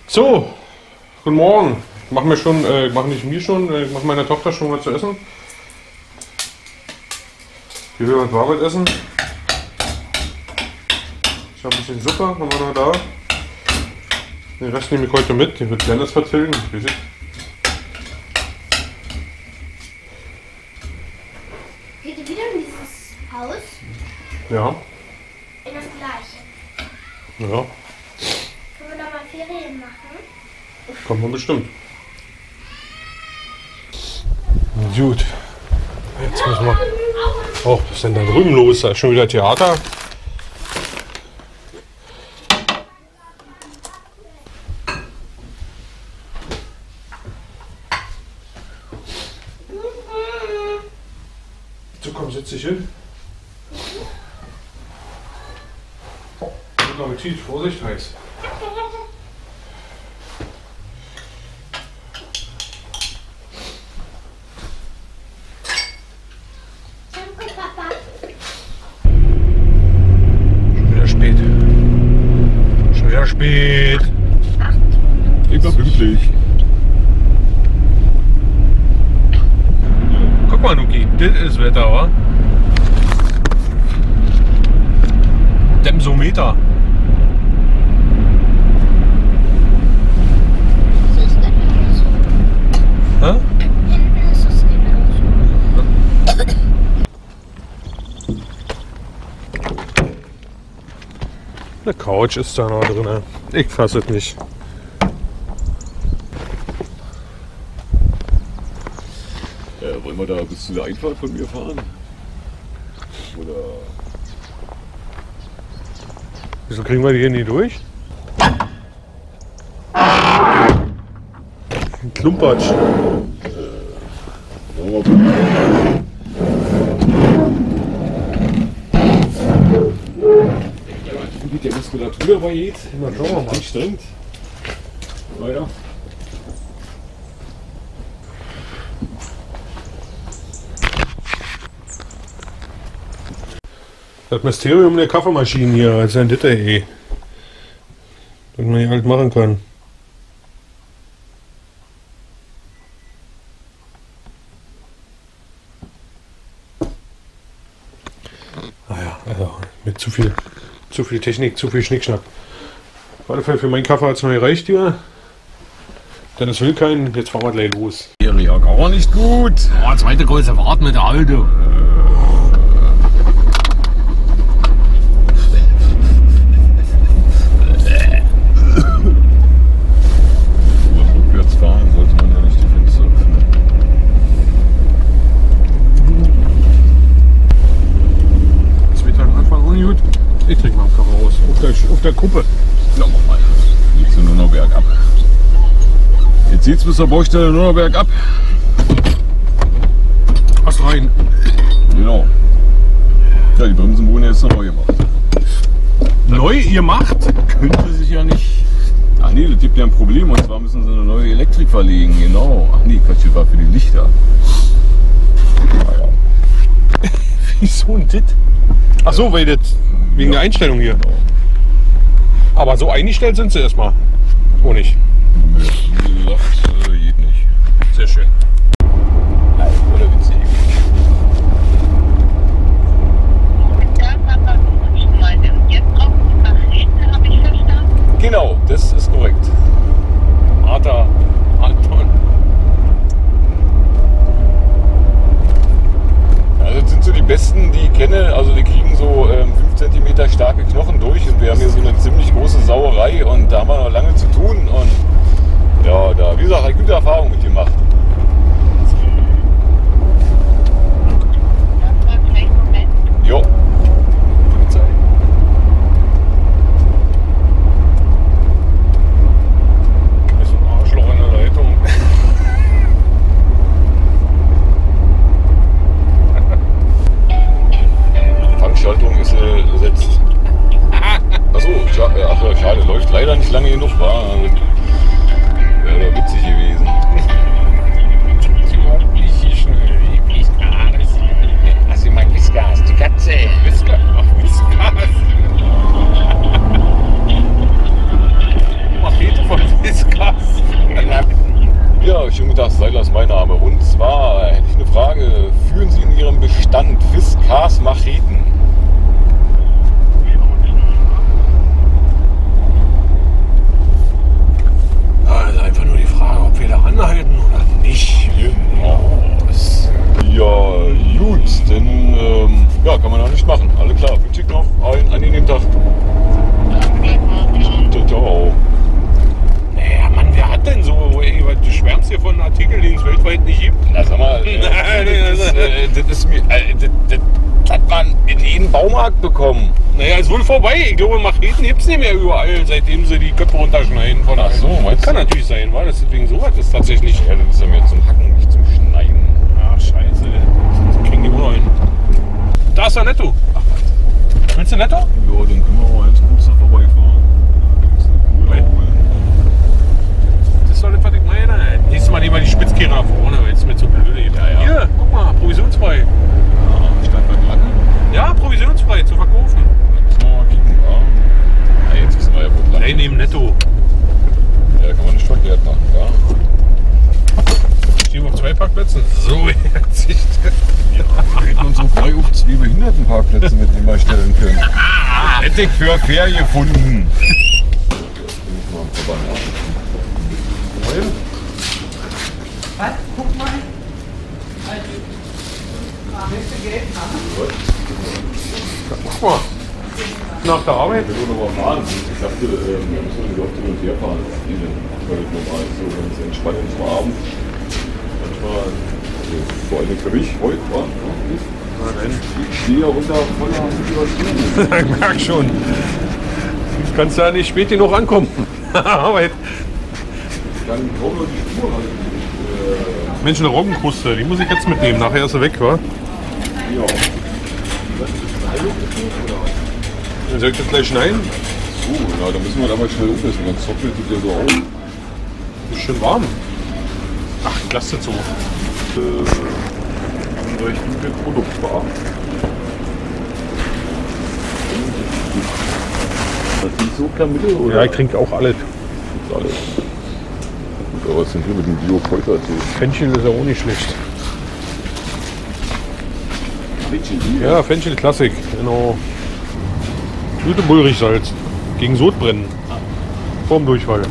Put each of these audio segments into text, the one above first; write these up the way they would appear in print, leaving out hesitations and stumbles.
So, guten Morgen. Mach mir schon, mach nicht mir schon, mach meiner Tochter schon was zu essen. Die will was Arbeit essen. Ich habe ein bisschen Suppe, haben wir noch da. Den Rest nehme ich heute mit, den wird Dennis vertilgen. Geht ihr wieder in dieses Haus? Ja. In das gleiche. Ja. Können wir da mal Ferien machen? Kommt man bestimmt. Gut. Jetzt müssen wir. Oh, was ist denn da drüben los? Da ist schon wieder Theater. So, komm, setz dich hin. Guten Appetit, Vorsicht, heiß. Danke, Papa. Schon wieder spät. Schon wieder spät. Ich war pünktlich. Guck mal, Nuki, das ist Wetter, wa? Demsometer. Das ist genauso. Hä? Hinten ist es genauso. Eine Couch ist da noch drin. Ich fasse es nicht. Wollen wir da bis zu der Einfahrt von mir fahren? Oder? Wieso kriegen wir die hier nie durch? Ein Klumpatsch. Wie geht der Muskulatur dabei jetzt? Na, schauen wir mal. Anstrengend. Weiter. Das Mysterium der Kaffeemaschinen hier, als ein Ditter, ey. Das man hier halt machen kann. Naja, also mit zu viel Technik, zu viel Schnickschnack. Auf alle Fälle für meinen Kaffee hat es noch gereicht hier. Dennis will keinen, jetzt fahren wir gleich los. Ja, gar nicht gut. Oh, zweite große Fahrt mit der Auto. Rückwärts fahren sollte man ja nicht die Fenster öffnen. Zweiter Anfang auch nicht gut. Ich trinke mal einen Kaffee raus. Auf der Kuppe. Schauen wir mal. Geht's nur noch bergab. Jetzt geht's bis zur Baustelle nur noch bergab. Ast rein. Genau. Ja, die Bremsen wurden jetzt noch neu gemacht. Neu gemacht? Könnte sich ja nicht. Ach nee, das gibt ja ein Problem und zwar müssen sie eine neue Elektrik verlegen, genau. Ach nee, Quatsch, das war für die Lichter. Naja. Wieso ein Dit? Ach so, weil das wegen der Einstellung hier. Genau. Aber so eingestellt sind sie erstmal. Oh nicht. Wie gesagt, geht nicht. Sehr schön. Oder witzig. Ja, Papa, schon mal. Jetzt brauchen Sie nach hinten, habe ich verstanden? Genau, das ist korrekt. Arthur, Anton. Also das sind so die Besten, die ich kenne. Also die kriegen so 5 cm starke Knochen durch und wir haben hier so eine ziemlich große Sauerei und da haben wir noch lange zu tun und ja, da, wie gesagt, habe ich gute Erfahrungen mitgemacht. Das war ein kleiner Moment. Jo. Polizei. Ist ein Arschloch in der Leitung. Tankschaltung ist gesetzt. Achso, schade, läuft leider nicht lange genug, war. Wäre witzig gewesen. Unglaublich schnell. Whiskas. Hast du mal Whiskas, die Katze? Whiskas. Ach, Whiskas. Machete von Whiskas. Aufnahme. Und zwar hätte ich eine Frage. Führen Sie in Ihrem Bestand Fiskars Macheten? Also einfach nur die Frage, ob wir da anhalten oder nicht. Genau. Ja, gut, denn ja, kann man da nicht machen. Alle klar. Wünsche ich noch einen angenehmen Tag. Ciao, ciao. Naja, Mann, wer hat denn so? Du schwärmst hier von einem Artikel, den es weltweit nicht gibt. Na, sag mal, das ist mir, das hat man in jedem Baumarkt bekommen. Naja, ist wohl vorbei. Ich glaube, Macheten gibt es nicht mehr überall, seitdem sie die Köpfe runterschneiden. Von Ach so, allen. meinst Das kann du? natürlich sein, weil das deswegen so was ist tatsächlich. Ja, das ist ja mehr zum Hacken, nicht zum Schneiden. Ach, scheiße. Das kriegen die wohl hin. Da ist der Netto. Ach, Willst du Netto? ja, dann können wir mal jetzt kurz da vorbeifahren. Das ist doch nicht, was ich meine. Nächstes Mal lieber die Spitzkehrer nach vorne, weil es mir zu blöd geht. Ja, ja. Hier, guck mal, provisionsfrei. Ja, stand bei dran. Ja, provisionsfrei zu verkaufen. Müssen wir mal kicken, ja. Ja, jetzt wissen wir ja, wo dran Nein, neben Netto. Ja, kann man nicht verkehrt machen, ja. Stehen wir auf 2 Parkplätzen. So herzig. Wir reden uns so frei auf 2 Behindertenparkplätze, mit denen wir stellen können. Hätte ich für fair gefunden. Was? Guck mal. Willst du Geld haben? Mach mal. Nach der Arbeit? Ich will nur noch mal fahren. Ich dachte, wir müssen nicht oft hin und her fahren. Das ist völlig normal. So ganz entspannend zum Abend. Manchmal, also vor allem für mich heute, war. Ich stehe ja unter voller Motivation. Ich merk schon. Du kannst ja nicht spät genug ankommen. Arbeit. Dann kaum noch die Spur halt. Mensch, eine Roggenkruste, die muss ich jetzt mitnehmen. Nachher ist sie weg, wa? Ja. Was ist das Heilung oder was? Dann soll ich das gleich schneiden? So, na, da müssen wir da mal schnell aufessen, sonst trocknet das ja so auf. Ist schön warm. Ach, ich lasse das so. Recht gute Produktbar. Das sind so Kamille oder? Ja, ich trinke auch alles. Alles. Gut, aber was sind hier mit dem Bio-Kräuter erzählt? Fenchel ist ja auch nicht schlecht. Mädchen, Ja, Fenchel Klassik, genau. Gute Bullrichsalz. Gegen Sodbrennen. Vorm Durchfall.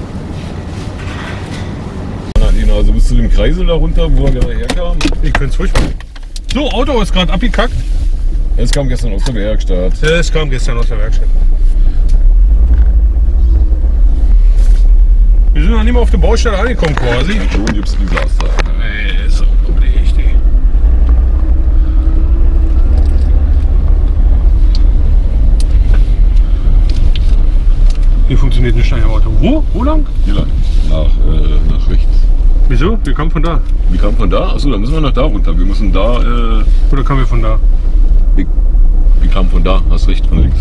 Nadine, also bis zu dem Kreisel da runter, wo er gerade herkam. Ich könnte es furchtbar. So, Auto ist gerade abgekackt. Es kam gestern aus der Werkstatt. Es kam gestern aus der Werkstatt. Wir sind noch nicht mal auf der Baustelle angekommen quasi. Schon gibt's die Glaszahl. Ey, ist unglaublich, ey. Wie funktioniert ein Steuerauto? Wo lang? Hier lang. Nach rechts. Wieso? Wir kamen von da. Wir kamen von da? Achso, dann müssen wir nach da runter. Wir müssen da. Oder kamen wir von da? Wir kamen von da. Hast recht, von links.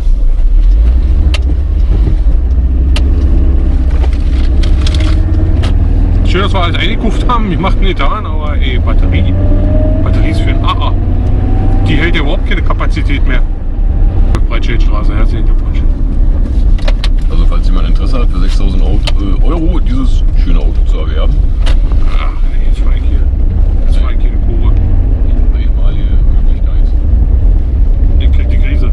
Schön, dass wir alles eingekauft haben. Ich mache nicht an, aber ey, Batterie ist für ein AA. Die hält ja überhaupt keine Kapazität mehr. Breitscheidstraße, herzlichen Glückwunsch. Also falls jemand Interesse hat, für 6.000 Euro dieses schöne Auto zu erwerben. Ach nee, jetzt war ich hier. Jetzt war ich hier eine Kurve. Ehemalige Möglichkeit. Ich krieg die Krise.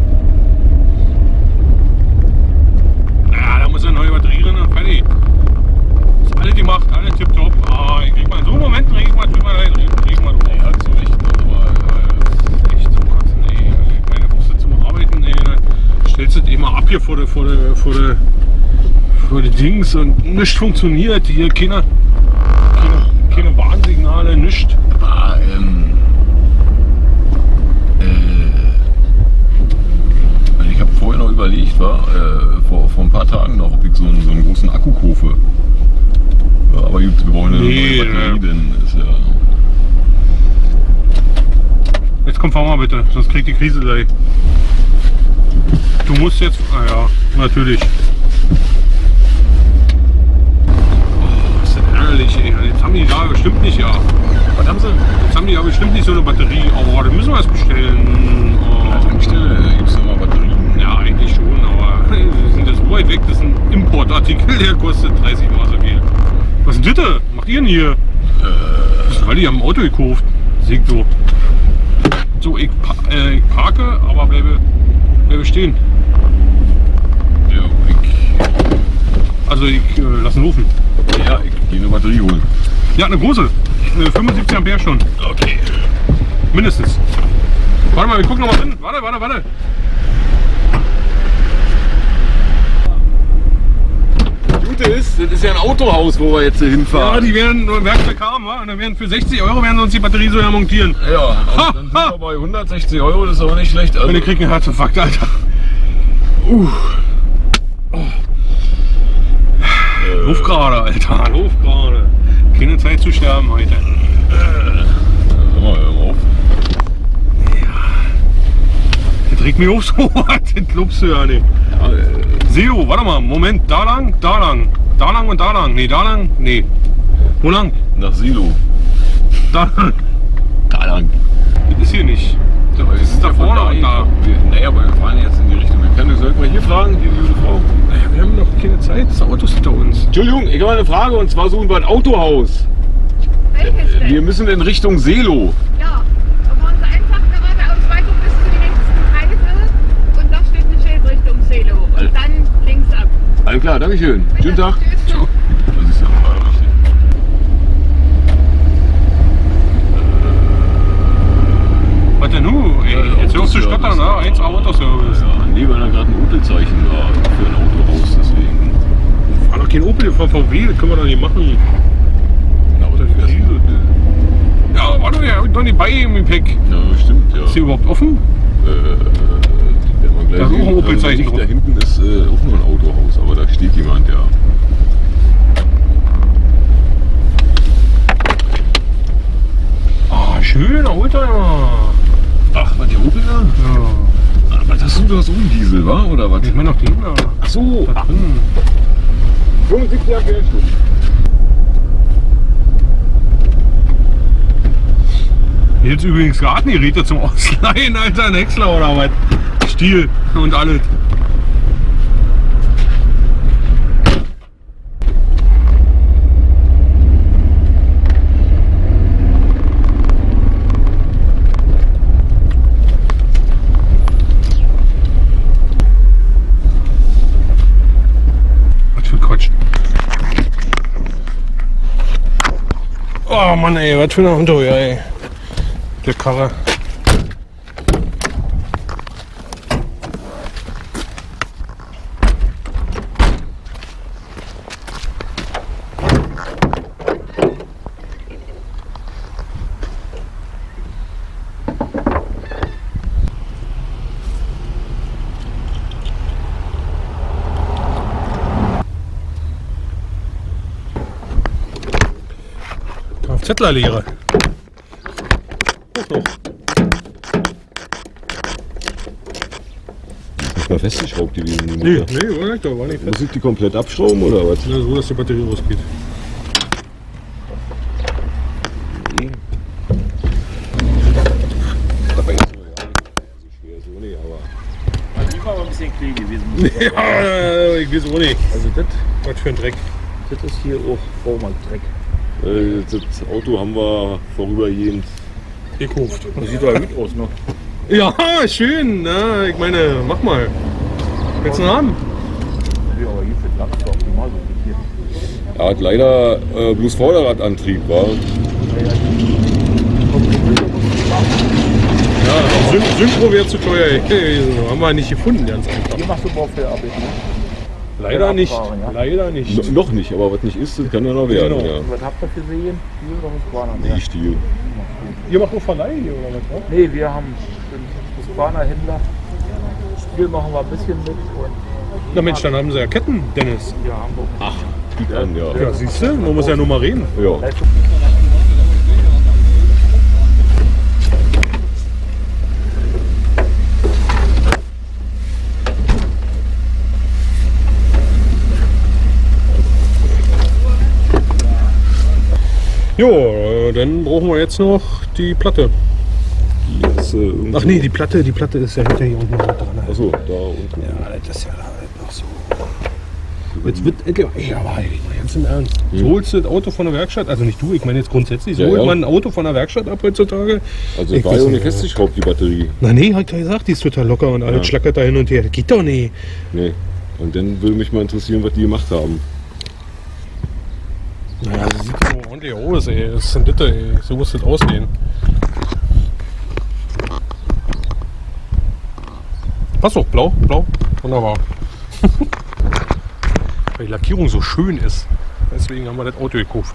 Ja, da muss eine neue Batterie drin und fertig. Ist alles gemacht, alles tipptopp. Ah, ich krieg mal in so einem Moment, krieg ich mal drüber rein, krieg ich mal drüber. Ja, zu Recht, aber Echt zum Kotzen, ey. Ich meine, da musst du zum Arbeiten, ey. Dann stellst du das immer ab hier vor die Dings und nichts funktioniert. Hier keine Warnsignale, nichts. aber ich habe vorher noch überlegt, vor ein paar Tagen noch, ob ich so einen großen Akku kaufe. Ja, aber gut, wir brauchen eine Nee, neue Batterie, denn ist ja. Jetzt komm, fahr mal bitte, sonst kriegt die Krise gleich. Du musst jetzt. Ah ja, natürlich. Oh, ist das ärgerlich, ey. Jetzt haben die da bestimmt nicht, ja. Was haben sie? Jetzt haben die ja bestimmt nicht so eine Batterie. Oh, dann müssen wir es bestellen. An der Oh. Tankstelle gibt es immer Batterien. Ja, eigentlich schon, aber wir sind jetzt so weit weg. Das ist ein Importartikel, der kostet 30 Mal so viel. Was ist denn das? Macht ihr denn hier? Was Weil die haben ein Auto gekauft. Sieg so. So, ich parke, aber bleibe stehen. Ja, Also ich lasse ihn rufen. ich gehe eine Batterie holen. Ja, eine große. 75 Ampere schon. Okay. Mindestens. Warte mal, wir gucken noch mal drin. Warte. Das Gute ist, das ist ja ein Autohaus, wo wir jetzt hier Ja, hinfahren. die werden nur ein Werkzeug haben, wa? Und dann werden für 60 € werden sie uns die Batterie so montieren. Ja, und dann sind wir bei 160 €, das ist aber nicht schlecht. Also, Und ihr kriegt einen Herzinfarkt, Alter. Luft gerade, Alter. Luft gerade. Keine Zeit zu sterben heute. hör mal auf. Das regt mich auf so. Das glaubst du ja nicht. Ja, Seo, warte mal, Moment. Da lang. Da lang und da lang. Nee, da lang. Nee. Wo lang? nach Silo. Da lang. Da lang. Das ist hier nicht. Das ist da vorne und da. Naja, aber wir fahren jetzt in die Richtung. Soll ich mal hier fragen, die gute Frau? Naja, wir haben noch keine Zeit. Das Auto ist hinter uns. Entschuldigung, ich habe eine Frage und zwar suchen wir ein Autohaus. Welches denn? Wir müssen in Richtung Selo. Ja, da fahren Sie einfach geradeaus weiter bis zu den nächsten Kreise und da steht ein Schild Richtung Selo und dann links ab. Alles klar, Dankeschön. Schönen Tag. Tschüss. Das ist ja mal richtig. Was denn nun? Ey, jetzt hörst du stottern, ne? 1 Autoservice. Ja, nee, weil da gerade ein Opel-Zeichen war für ein Autohaus, deswegen. Fahr doch kein Opel, wir fahren VW, das können wir doch nicht machen. Na, aber das ist Ja, warte, wir haben doch nicht bei im Gepäck. ja, stimmt, ja. Ist hier überhaupt offen? Die werden wir gleich Da ist auch ein sehen. Opel-Zeichen Also, drauf. da hinten ist auch nur ein Autohaus, aber da steht jemand, ja. Ah, schöner Oldtimer. Ach, war der Opel da? Ja. Aber das ist doch so ein Diesel, wa? Oder was? Ich meine noch den da. Ach so, Da drin. 75 Ampere Stunden. Jetzt übrigens Gartengeräte zum Ausleihen, Alter. Ein Häcksler oder was? Stiel und alles. Was für Quatsch. Oh Mann, ey, was für ein Auto, ja, ey. Der Karre. Kfz-Lehre. Ist mal festgeschraubt gewesen. Die Nee, Mutter. war nicht, war nicht fest. Muss ich die komplett abschrauben oder was? Ja, so, dass die Batterie rausgeht. Aber jetzt so schwer so nicht, aber. Die war aber ein bisschen klein gewesen. Ja, ich weiß auch nicht. Also das Was für ein Dreck. ist hier auch Baumarktdreck. Das Auto haben wir vorübergehend. Gekauft. Das sieht doch gut aus, ne? Ja, schön. Na, ich meine, mach mal. Willst du einen haben? Ja, aber hier für Platz doch optimal so wie hier. Er hat leider bloß Vorderradantrieb, war. Ja, Synchro wäre zu teuer. Haben wir nicht gefunden, ganz einfach. Hier machst du Baufellarbeit, ne? Leider nicht. Abfahren, ja. Leider nicht. Noch nicht, aber was nicht ist, das kann ja noch werden. Genau. Ja. Was habt ihr gesehen? Hier oder Husqvarna? Nee, Stiel. Ihr macht nur Verleih hier oder was? Nee, wir haben den Husqvarna-Händler. Spiel machen wir ein bisschen mit und Na Mensch, dann haben sie ja Ketten, Dennis. wir haben auch Gut an, ja. Ja, siehst du, man muss ja nur mal reden. Ja. Jo, dann brauchen wir jetzt noch die Platte. Jetzt, irgendwo- Ach nee, die Platte ist ja hinter hier unten noch dran. Achso, da unten. Ja, das ist ja noch so. Jetzt wird endlich. Ey, aber mal ganz im Ernst. So holst du das Auto von der Werkstatt, also nicht du, ich meine jetzt grundsätzlich, so Ja, holt ja. man ein Auto von der Werkstatt ab heutzutage. Also Ich war ja weiß auch nicht nicht, festgeschraubt, die Batterie. Na nee, hat er gesagt, die ist total locker und alles schlackert da hin und her. Das geht doch nicht. Nee. Und dann würde mich mal interessieren, was die gemacht haben. Naja, das sieht so ordentlich aus, ey. Das ist ein Ditte, ey. So muss das aussehen. Pass auf, blau, blau. Wunderbar. Weil die Lackierung so schön ist. Deswegen haben wir das Auto gekauft.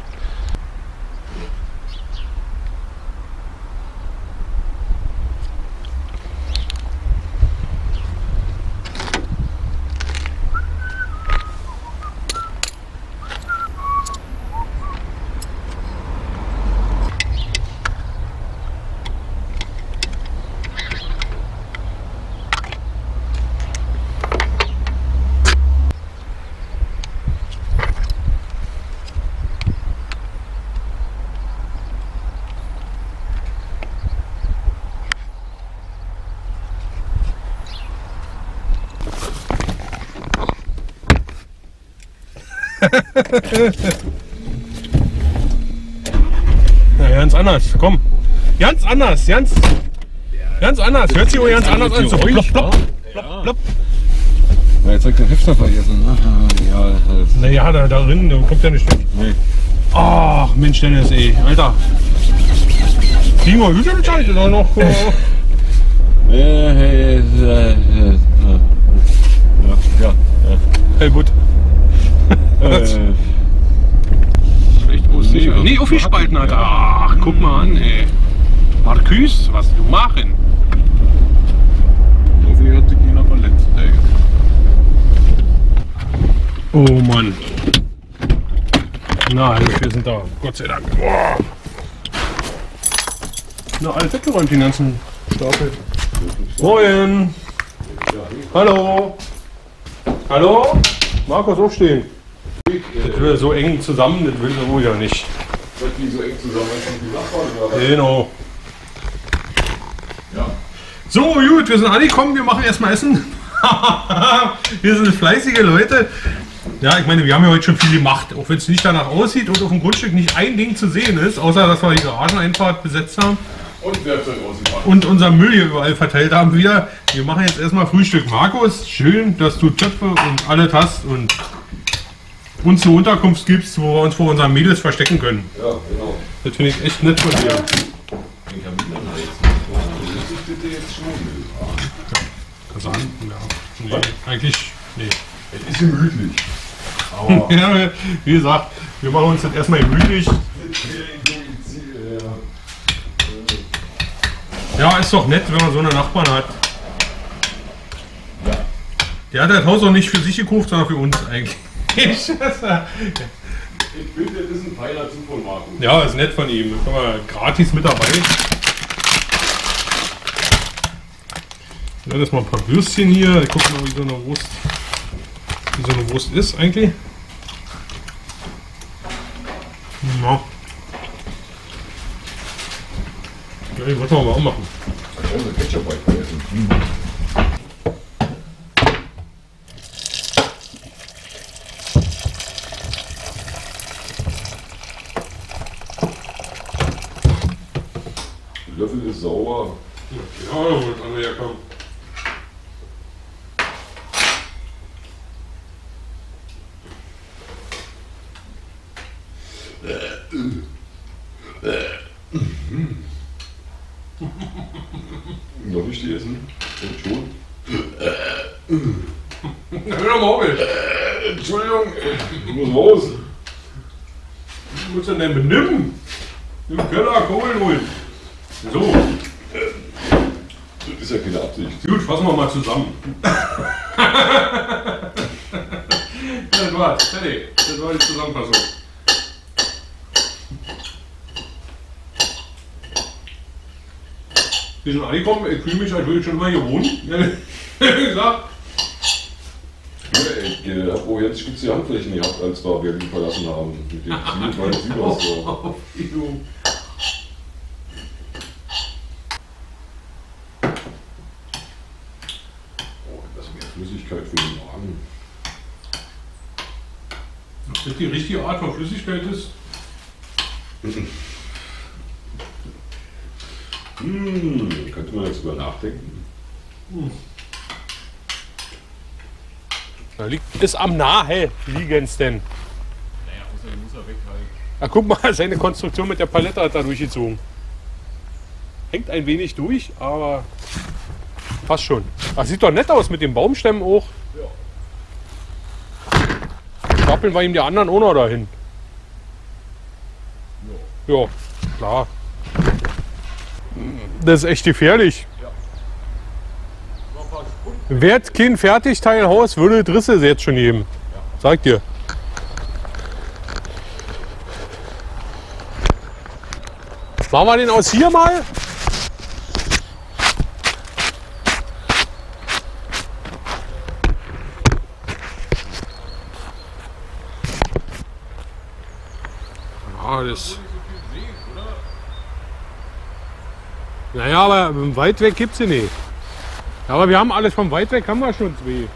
Ja, ganz anders, komm. Ganz anders, ganz anders. Hört sich auch ganz anders an. So, plopp, plopp, plopp, plopp. Na, jetzt hab ich den Hefter vergessen. Ja, das Naja, da drin kommt ja nicht weg. nee. Ach, Mensch, Dennis, ey. Alter. Kriegen wir Hütchenbescheid oder noch? Ja. Hey, gut. Schlecht aussehen. Nee, aufgespalten, Alter. Ach, guck mal an, ey. Marcus, was du machen? Hoffentlich hat sich keiner verletzt, ey. Oh Mann. Na, also wir sind da. Gott sei Dank. Boah. Na, alles weggeräumt, den ganzen Stapel. Moin. Hallo. Hallo? Markus, aufstehen. Das will so eng zusammen, das will er wohl ja nicht. Dass die so eng zusammen sind, die Nachbarn oder was? Genau. Ja. So, gut, wir sind angekommen, wir machen erstmal Essen. Wir sind fleißige Leute. Ja, ich meine, wir haben ja heute schon viel gemacht, auch wenn es nicht danach aussieht und auf dem Grundstück nicht ein Ding zu sehen ist, außer dass wir die Garageneinfahrt besetzt haben Und Werkzeug ausgepackt. und unser Müll hier überall verteilt haben wieder. Wir machen jetzt erstmal Frühstück. Markus, schön, dass du Töpfe und alles hast und uns eine Unterkunft gibst, wo wir uns vor unseren Mädels verstecken können. Ja, genau. Das finde ich echt nett von dir. Den Kamin dann jetzt nicht. Das ist bitte jetzt schon. Kannst du an? Ja. Nee, eigentlich, nee. Es ist gemütlich. Aber Ja, wie gesagt, wir machen uns das erstmal gemütlich. Ja, ist doch nett, wenn man so eine Nachbarn hat. Der hat das Haus auch nicht für sich gekauft, sondern für uns eigentlich. ich finde, das ist ein Pfeiler zu von Marco. Ja, ist nett von ihm. Da können wir gratis mit dabei. Ja, das mal ein paar Würstchen hier. Ich gucke mal, wie so eine Wurst ist eigentlich. Ja. Ja, die wollten wir aber auch machen. Oh, eine Ketchup vergessen. Der Löffel ist sauer. Ja, da wollte andere herkommen. Darf ich die essen? Und schon? Hör doch mal auf, ey. Entschuldigung, ich muss raus. Was musst du denn benimm? Im Keller Kohlen holen. So, Das ist ja keine Absicht. gut, fassen wir mal zusammen. Das war's, fertig. Das war die Zusammenfassung. Wir sind angekommen, ich fühle mich, als würde ich schon mal hier wohnen. Wie gesagt. Ich habe auch jetzt spitze Handflächen gehabt, als wir Berlin verlassen haben. Mit dem Ziel, weil das Übers so. Auf die du. Oh, das ist mehr Flüssigkeit für den Magen. Das die richtige Art von Flüssigkeit ist. Könnte man jetzt drüber nachdenken. Da liegt es am Nahe liegen's denn. Naja, außerdem muss er weg halt. Na, guck mal, seine Konstruktion mit der Palette hat da durchgezogen. Hängt ein wenig durch, aber passt schon. Das sieht doch nett aus mit den Baumstämmen auch. Stapeln wir ihm die anderen auch noch dahin. Ja, klar. Das ist echt gefährlich. Wäre kein Fertigteilhaus, würde es Risse jetzt schon geben. Sag dir. Machen wir den aus hier mal? Ja, das. Naja, aber weit weg gibt es sie nicht. Ja, aber wir haben alles vom weit weg, haben wir schon zwei.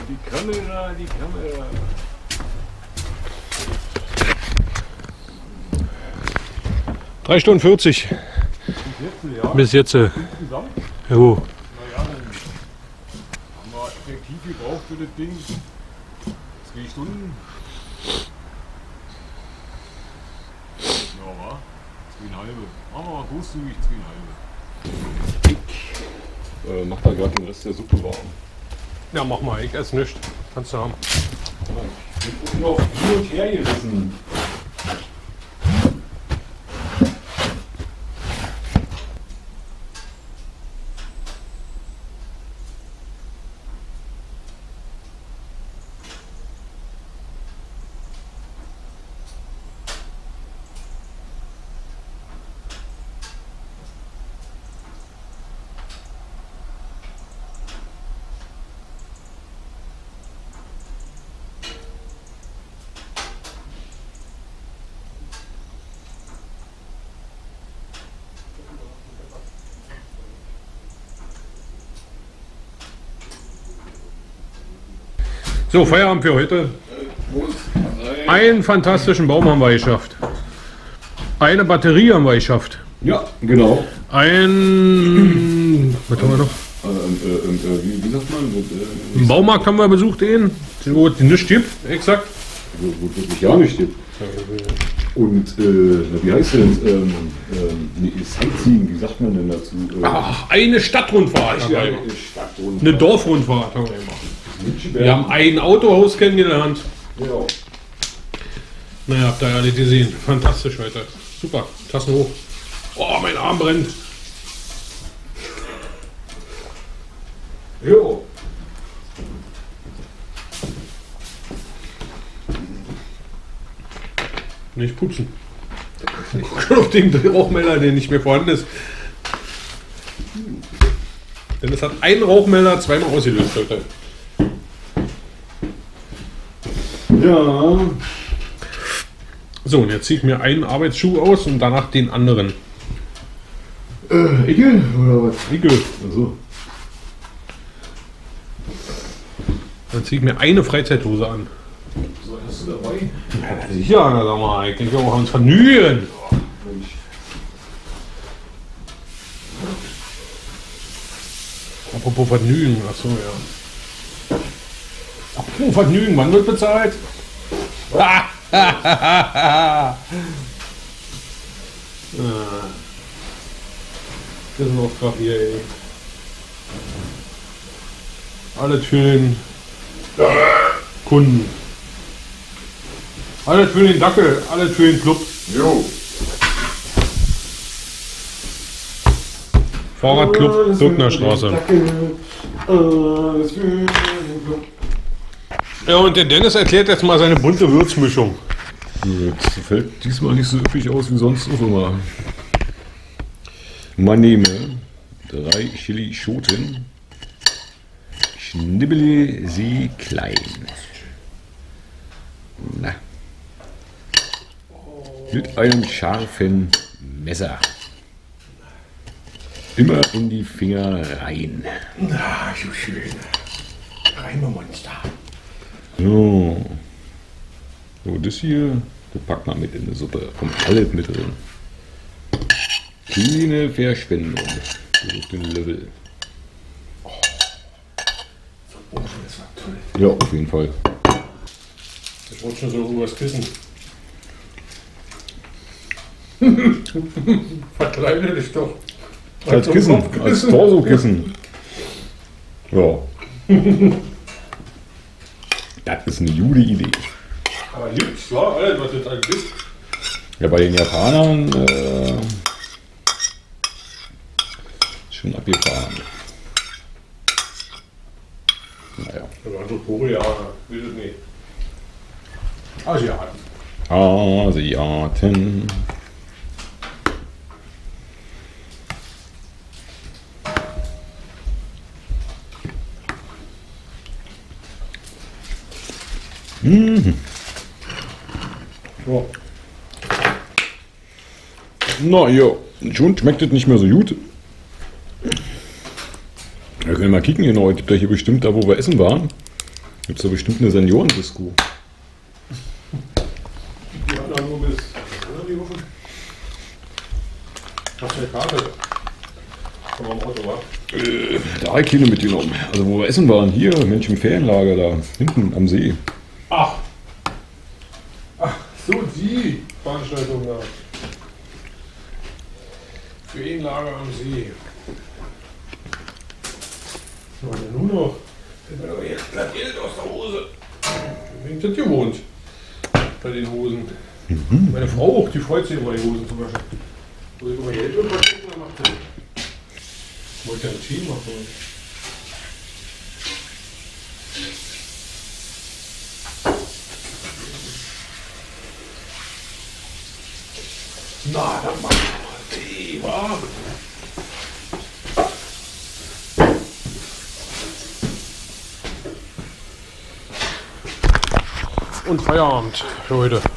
die Kamera, die Kamera. Drei Stunden 40 bis jetzt. Jo. Naja, dann haben wir effektiv gebraucht für das Ding. 2 Stunden. Ja, wa? 2,5. Machen wir mal großzügig 2,5. Macht da gerade den Rest der Suppe warm. Ja, mach mal, ich esse nichts. Kannst du haben. Ich bin auf hin und her gerissen. So, Feierabend für heute. Einen fantastischen Baum haben wir geschafft. Eine Batterie haben wir geschafft. Ja, genau. Was haben wir noch? Wie sagt man? Im Baumarkt haben wir besucht, wo es nichts gibt, exakt. Wo es wirklich gar nicht gibt. Und wie heißt denn? Sightseeing, wie sagt man denn dazu? Ach, eine Stadtrundfahrt. Eine Dorfrundfahrt haben wir gemacht. Wir haben ein Autohaus kennengelernt. Ja. Naja, habt ihr ja alle gesehen. Fantastisch heute. Super. Tassen hoch. Oh, mein Arm brennt. Jo. Nicht putzen. Guck auf den Rauchmelder, der nicht mehr vorhanden ist. Denn es hat einen Rauchmelder zweimal ausgelöst heute. Ja. So, und jetzt ziehe ich mir einen Arbeitsschuh aus und danach den anderen. Igel oder was? Igel. Also. Dann ziehe ich mir eine Freizeithose an. So, hast du dabei? Ja, sicher, na, sag mal, ich denke auch ans Vergnügen. Mensch. Apropos Vergnügen, achso, ja. Apropos Vergnügen, wann wird bezahlt? Das ist ein Auftrag hier, ey. Alles für den Kunden. Alles für den Dackel, alles für den Club. Jo. Fahrradclub Birknerstraße. Alles für den Club. Ja, und der Dennis erklärt jetzt mal seine bunte Würzmischung. Das fällt diesmal nicht so üppig aus wie sonst auch immer. Man nehme 3 Chilischoten, schnibbele sie klein. Na. Mit einem scharfen Messer. Immer in die Finger rein. Na, so schön. Reimemonster. So. So, das hier, das packt man mit in die Suppe. Kommt alles mit drin. Keine Verschwendung. So auf den Level. Oh, das war toll. Ja, auf jeden Fall. Ich wollte schon so übers Kissen. Verkleide dich doch. Als Kissen, als Torso-Kissen. Ja. Das ist eine gute Idee. Aber gibt's, klar, alles, was das alles ist. Ja, bei den Japanern schon abgefahren. Naja. Aber also Koreaner, will es nicht. Asiaten. Asiaten. Mhm. Ja. Na ja, schon schmeckt es nicht mehr so gut. Wir können mal kicken, genau, es gibt ja hier bestimmt da, wo wir essen waren, Gibt es doch bestimmt eine Seniorendisco. Die hat dann nur bis. Die Woche. Hast du eine Karte? Komm am Auto, wa? Da habe ich keine mitgenommen. Also wo wir essen waren, hier, Mensch im Ferienlager, da hinten am See. Ach, so die Veranstaltung da. Ferienlager am See. Was war denn nun noch? Fällt mir doch jetzt glatt Geld aus der Hose. Wegen das gewohnt. Bei den Hosen. Meine Frau auch, die freut sich über die Hosen zum Beispiel. Wo ich immer Geld irgendwas gucken, dann macht sie. Ich wollte ja ein Team machen. Na, dann machen wir mal Tee, wa? Und Feierabend für heute.